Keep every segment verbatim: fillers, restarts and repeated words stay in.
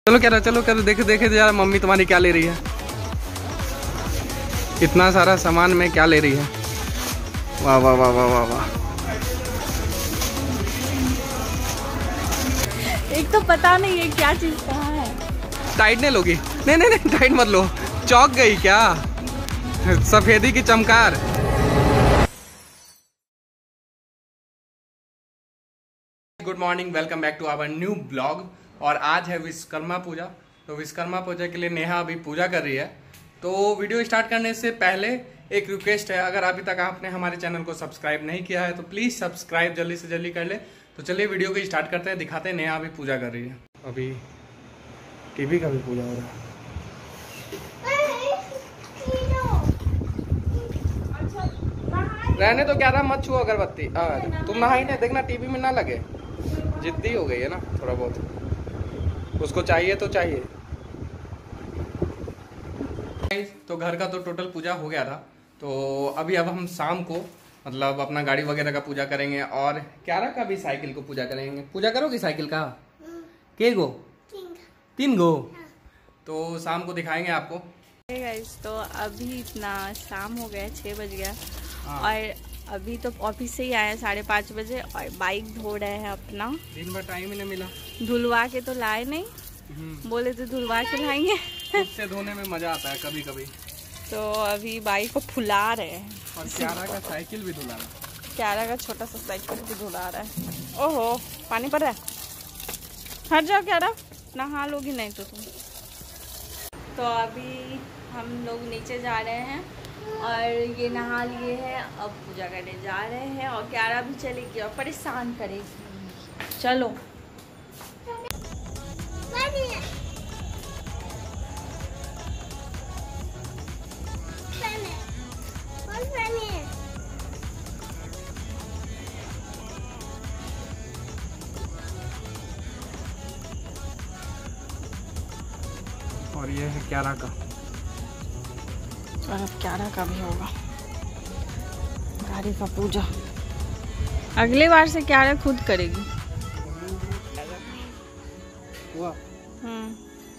चलो क्या रहा, चलो क्या देखे देखे यार मम्मी तुम्हारी क्या ले रही है, इतना सारा सामान में क्या ले रही है। वाह वाह वाह वाह वाह वाह। एक तो पता नहीं है क्या चीज कहाँ है। टाइट नहीं लोगी? नहीं नहीं नहीं टाइट मत लो, चौक गई क्या सफेदी की चमकार। Good morning, welcome back to our new blog. और आज है विश्वकर्मा पूजा, तो विश्वकर्मा पूजा के लिए नेहा अभी पूजा कर रही है। तो वीडियो स्टार्ट करने से पहले एक रिक्वेस्ट है, अगर अभी तक आपने हमारे चैनल को सब्सक्राइब नहीं किया है तो प्लीज़ सब्सक्राइब जल्दी से जल्दी कर ले। तो चलिए वीडियो को स्टार्ट करते हैं, दिखाते हैं नेहा अभी पूजा कर रही है। अभी टीवी का भी पूजा हो रहा है। रहने तो क्या रहा, मत छुओ अगरबत्ती। तुम नहाई नहीं, देखना टीवी में ना लगे। जिद्दी हो गई है ना थोड़ा बहुत, उसको चाहिए तो चाहिए। तो घर का तो टोटल पूजा हो गया था, तो अभी अब हम शाम को मतलब अपना गाड़ी वगैरह का पूजा करेंगे और क्यारा का भी साइकिल को पूजा करेंगे। पूजा करोगी साइकिल का? के गो? तीन गो। तो शाम को दिखाएंगे आपको। गाइस तो अभी इतना शाम हो गया, छः बज गया और अभी तो ऑफिस से ही आए हैं साढ़े पाँच बजे और बाइक धो रहे हैं अपना। दिन भर टाइम ही नहीं मिला, धुलवा के तो लाए नहीं, बोले तो धुलवा के लाएंगे। उससे धोने में मजा आता है कभी कभी। तो अभी बाइक को फुला रहे हैं और क्यारा का साइकिल भी धुला रहा है। क्यारा का छोटा सा साइकिल भी धुला रहा है। ओहो पानी पड़ रहा है, हट जाओ क्यारा, नहा लोगी नहीं तो तुम। तो अभी हम लोग नीचे जा रहे हैं और ये नहा लिए हैं, अब पूजा करने जा रहे हैं और क्यारा भी चलेगी और परेशान करेगी। चलो और ये है क्यारा का, और अब क्यारा का भी होगा गाड़ी का पूजा। अगले बार से क्यारा खुद करेगी। हुआ हम्म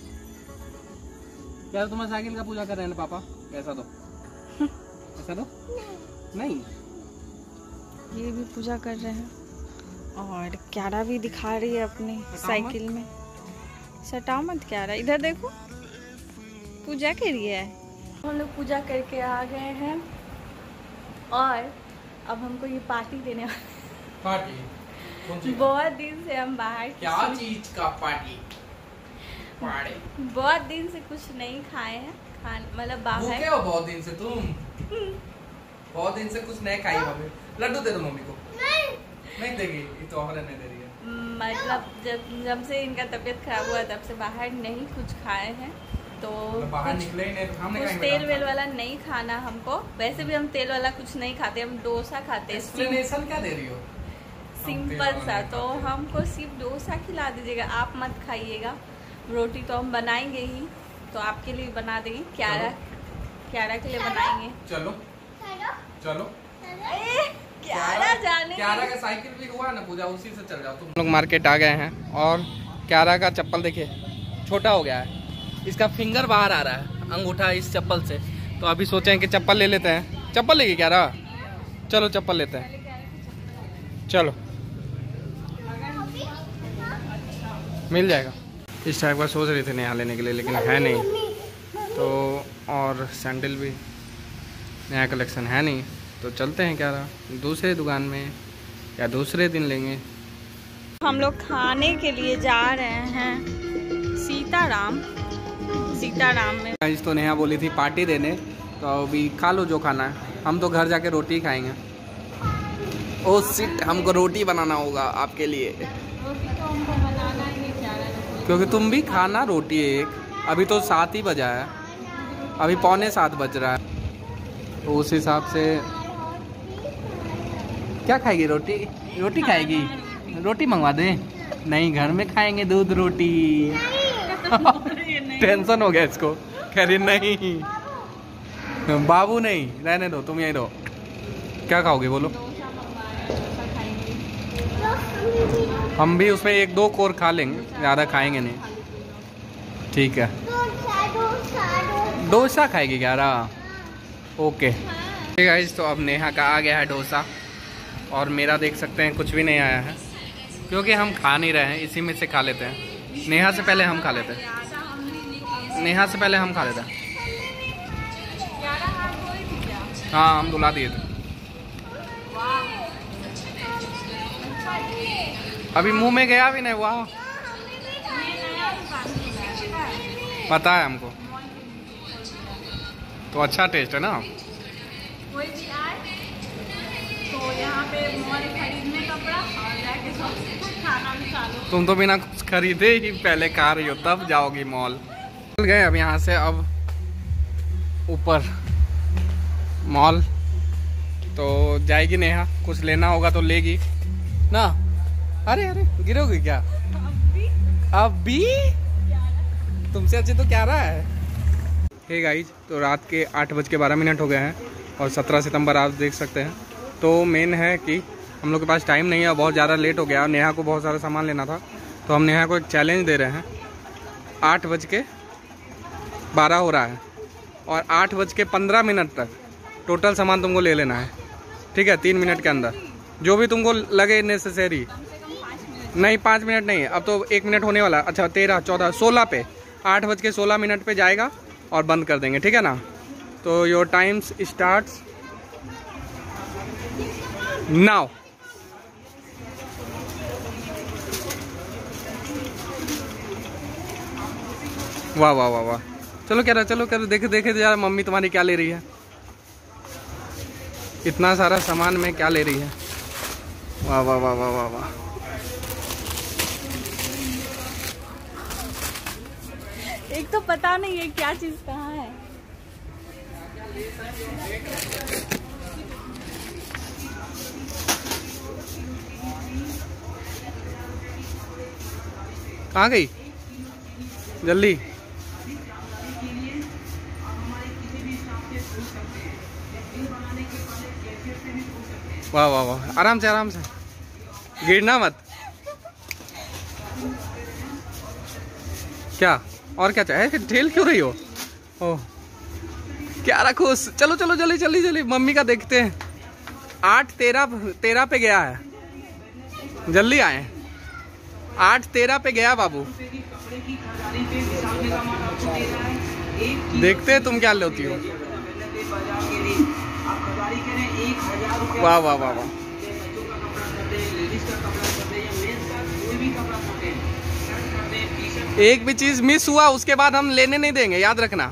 क्या तुम्हारे साइकिल का पूजा कर रहे हैं ना पापा? ऐसा दो ऐसा दो नहीं, ये भी पूजा कर रहे हैं और क्यारा भी दिखा रही है अपनी साइकिल में। सटाओ मत क्यारा, इधर देखो पूजा के लिए है। हम लोग पूजा करके आ गए हैं और अब हमको ये पार्टी देने वाले। पार्टी? कौन सी? बहुत दिन से हम बाहर क्या चीज का पार्टी? पार्टी बहुत दिन से कुछ नहीं खाए हैं, खान मतलब बाहर। भूखे हो बहुत दिन से तुम? बहुत दिन से कुछ नहीं खाई मम्मी। लड्डू दे दो मम्मी को। नहीं नहीं देगी, ये तो और नहीं दे रही है। मतलब जब जब से इनका तबीयत खराब हुआ तब से बाहर नहीं कुछ खाए हैं, तो बाहर निकले ही नहीं, हमने कुछ तेल वेल वाला नहीं खाना हमको। वैसे भी हम तेल वाला कुछ नहीं खाते, हम डोसा खाते हैं। एक्सप्लेनेशन क्या दे रही हो? सिंपल सा, तो हमको सिर्फ डोसा खिला दीजिएगा, आप मत खाइएगा। रोटी तो हम बनाएंगे ही, तो आपके लिए बना देंगे। क्यारा क्यारा के लिए बनाएंगे। चलो चलो क्यारा जाने, क्यारा का साइकिल भी हुआ ना पूजा, उसी से चल जाओ तुम लोग। मार्केट आ गए हैं और क्यारा का चप्पल देखिए छोटा हो गया है, इसका फिंगर बाहर आ रहा है अंगूठा इस चप्पल से। तो अभी सोचे हैं कि चप्पल ले लेते हैं। चप्पल लेगी क्यारा? चलो चप्पल लेते हैं, चलो मिल जाएगा। इस टाइप का सोच रही थी नेहा लेने के लिए, लेकिन है नहीं। तो और सैंडल भी नया कलेक्शन है नहीं, तो चलते हैं क्या रहा दूसरे दुकान में या दूसरे दिन लेंगे। हम लोग खाने के लिए जा रहे हैं सीताराम सीताराम में। आज तो नेहा बोली थी पार्टी देने, तो अभी खा लो जो खाना है, हम तो घर जाके रोटी खाएंगे। ओ सिट, हमको रोटी बनाना होगा आपके लिए। रोटी तो हमको बनाना ही नहीं, क्योंकि तुम भी खाना रोटी एक। अभी तो सात ही बजा है, अभी पौने सात बज रहा है, तो उस हिसाब से क्या खाएगी? रोटी रोटी खाएगी? रोटी मंगवा दें? नहीं, घर में खाएंगे दूध रोटी। टेंशन हो गया इसको, कह रही नहीं बाबू नहीं, रहने दो, तुम यहीं रहो। क्या खाओगे बोलो? हम भी उसमें एक दो कोर खा लेंगे, ज़्यादा खाएंगे नहीं। ठीक है, डोसा खाएगी ग्यारह, ओके गाइस। तो अब नेहा का आ गया है डोसा और मेरा देख सकते हैं कुछ भी नहीं आया है, क्योंकि हम खा नहीं रहे हैं, इसी में से खा लेते हैं। नेहा से पहले हम खा लेते हैं, नेहा से पहले हम खा लेते हैं। हाँ हम दुला दिए थे, अभी मुंह में गया भी नहीं। वाह, पता है हमको, तो अच्छा टेस्ट है ना। कोई भी आए तो यहाँ पे मॉल खरीदने कपड़ा और जाके खाना भी खा लो। तुम तो बिना कुछ खरीदे ही पहले खा रही हो, तब जाओगी मॉल। चल गए अब यहाँ से, अब ऊपर मॉल तो जाएगी नेहा, कुछ लेना होगा तो लेगी ना। अरे अरे गिरोगी क्या अभी? अभी तुमसे अच्छे तो क्या रहा है। हे गाइज, तो रात के आठ बज के बारह मिनट हो गए हैं और सत्रह सितंबर आप देख सकते हैं। तो मेन है कि हम लोग के पास टाइम नहीं है, बहुत ज़्यादा लेट हो गया। नेहा को बहुत सारा सामान लेना था, तो हम नेहा को एक चैलेंज दे रहे हैं। आठ बज के बारह हो रहा है और आठ बज के पंद्रह मिनट तक टोटल सामान तुमको ले लेना है, ठीक है? तीन मिनट के अंदर जो भी तुमको लगे नेसेसरी। नहीं पाँच मिनट नहीं, अब तो एक मिनट होने वाला। अच्छा तेरह चौदह सोलह पे, आठ बज के सोलह मिनट पे जाएगा और बंद कर देंगे, ठीक है ना? तो योर टाइम्स स्टार्ट्स नाउ। वाह वाह वाह वाह, चलो क्या रहा, चलो क्या देखे देखे यार मम्मी तुम्हारी क्या ले रही है, इतना सारा सामान में क्या ले रही है। वाह वाह वाह वाह वाह वाह, एक तो पता नहीं है क्या चीज कहाँ है। कहाँ गई जल्दी? वाह वाह वाह, आराम से आराम से, गिरना मत। क्या और क्या चाहिए, ठेल क्यों रही हो? ओह क्या रखो, चलो चलो जल्दी जल्दी जल्दी, मम्मी का देखते हैं। आठ तेरह तेरह पे गया है, जल्दी आए। आठ तेरह पे गया बाबू, देखते हैं तुम क्या लेती हो। वाह वाह वाह वाह, एक भी चीज मिस हुआ उसके बाद हम लेने नहीं देंगे, याद रखना।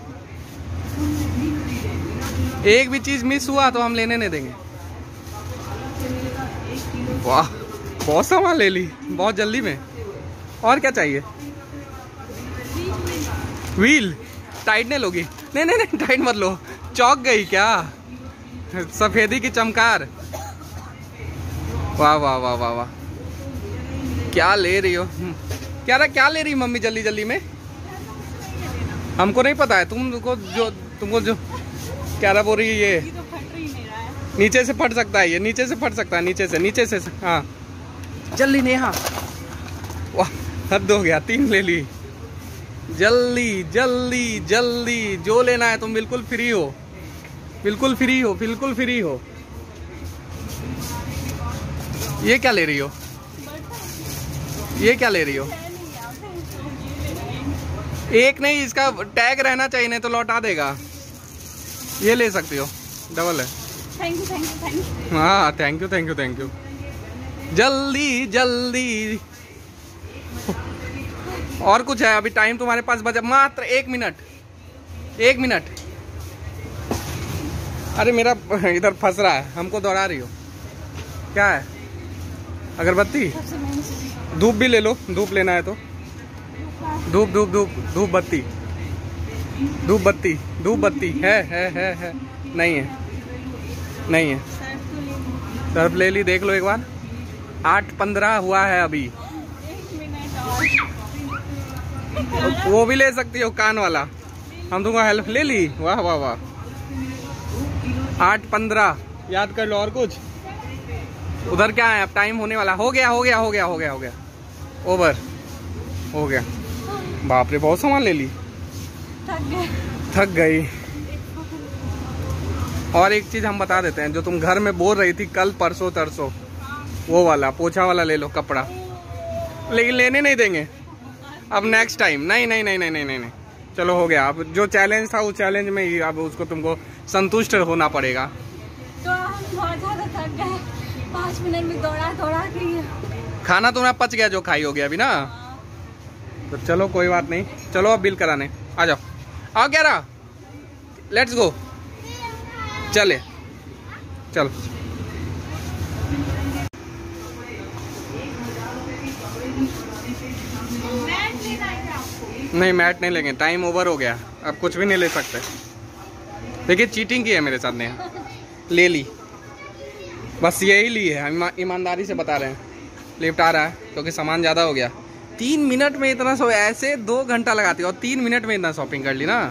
एक भी चीज मिस हुआ तो हम लेने नहीं देंगे। वाह बहुत सामान ले ली बहुत जल्दी में। और क्या चाहिए? व्हील टाइट नहीं लोगी? नहीं नहीं नहीं टाइट मत लो, चौक गई क्या? सफेदी की चमकार। वाह वाह वाह वाह वाह, क्या ले रही हो? क्या रहा, क्या ले रही मम्मी जल्दी जल्दी में? हमको नहीं पता है, तुमको जो तुमको जो क्या रहा बोल रही है ये, तो फट रही नहीं रहा है। नीचे से फट सकता है, ये नीचे से फट सकता है, नीचे से नीचे से। हाँ जल्दी नेहा, वाह हद हो गया, तीन ले ली। जल्दी जल्दी जल्दी, जो लेना है तुम बिल्कुल फ्री हो, बिल्कुल फ्री हो, बिल्कुल फ्री हो। ये क्या ले रही हो? ये क्या ले रही हो? एक नहीं, इसका टैग रहना चाहिए, नहीं तो लौटा देगा। ये ले सकती हो, डबल है। Thank you thank you thank you. हाँ thank you thank you thank you. जल्दी जल्दी, और कुछ है? अभी टाइम तुम्हारे पास बचा मात्र एक मिनट, एक मिनट। अरे मेरा इधर फंस रहा है, हमको दौड़ा रही हो क्या है? अगरबत्ती, धूप भी ले लो, धूप लेना है तो। धूप धूप धूप धूप बत्ती, धूप बत्ती, धूप बत्ती है है है है नहीं है, नहीं है। सर्फ ले ली, देख लो एक बार। आठ पंद्रह हुआ है अभी, वो भी ले सकती हो कान वाला, हम तुमको हेल्प ले ली। वाह वाह वाह, आठ पंद्रह, याद कर लो। और कुछ उधर क्या है? अब टाइम होने वाला, हो गया हो गया हो गया हो गया हो गया, ओवर हो गया। बाप रे, बहुत सामान ले ली। थक गए थक गई। और एक चीज हम बता देते हैं, जो तुम घर में बोल रही थी कल परसों तरसों, वो वाला पोछा वाला ले लो कपड़ा, लेकिन लेने नहीं देंगे अब नेक्स्ट टाइम। नहीं नहीं नहीं नहीं नहीं नहीं, नहीं। चलो हो गया, अब जो चैलेंज था उस चैलेंज में ही अब उसको तुमको संतुष्ट होना पड़ेगा। तो हम बहुत ज्यादा थक गए, पाँच मिनट में दौड़ा दौड़ा के। खाना तुम्हारा पच गया जो खाई होगी अभी ना, तो चलो कोई बात नहीं। चलो अब बिल कराने आ जाओ। आओ क्या रहा, लेट्स गो। चले चल। नहीं मैट नहीं लेंगे, टाइम ओवर हो गया, अब कुछ भी नहीं ले सकते। देखिए चीटिंग की है मेरे साथ ने, ले ली, बस यही ली है, ईमानदारी से बता रहे हैं। लिफ्ट आ रहा है क्योंकि सामान ज़्यादा हो गया। तीन मिनट में इतना सो, ऐसे दो घंटा लगाती और तीन मिनट में इतना शॉपिंग कर ली ना।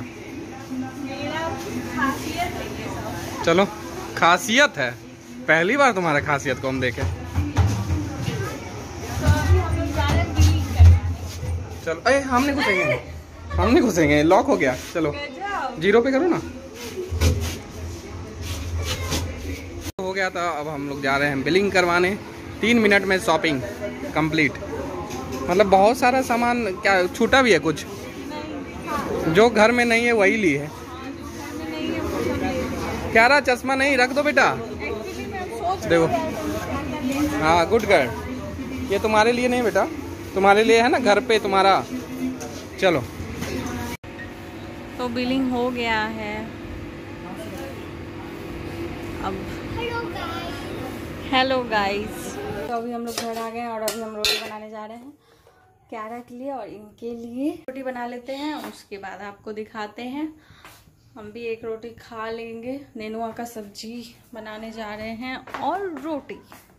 चलो खासियत है, पहली बार तुम्हारा खासियत को हम देखें। चलो अरे हम नहीं घुसेंगे, हम नहीं घुसेंगे, लॉक हो गया। चलो जीरो पे करो ना। हो गया था, अब हम लोग जा रहे हैं बिलिंग करवाने। तीन मिनट में शॉपिंग कंप्लीट। मतलब बहुत सारा सामान क्या छूटा भी है, कुछ जो घर में नहीं है वही ली है। क्या रहा, चश्मा नहीं रख दो बेटा, देखो। हाँ गुड गर्ल, ये तुम्हारे लिए नहीं बेटा, तुम्हारे लिए है ना, घर पे तुम्हारा। चलो तो बिलिंग हो गया है। अब हेलो गाइस, तो अभी हम लोग घर आ गए हैं और अभी हम रोटी बनाने जा रहे हैं क्यारा के लिए और इनके लिए। रोटी बना लेते हैं, उसके बाद आपको दिखाते हैं। हम भी एक रोटी खा लेंगे। नेनुआ का सब्जी बनाने जा रहे हैं और रोटी।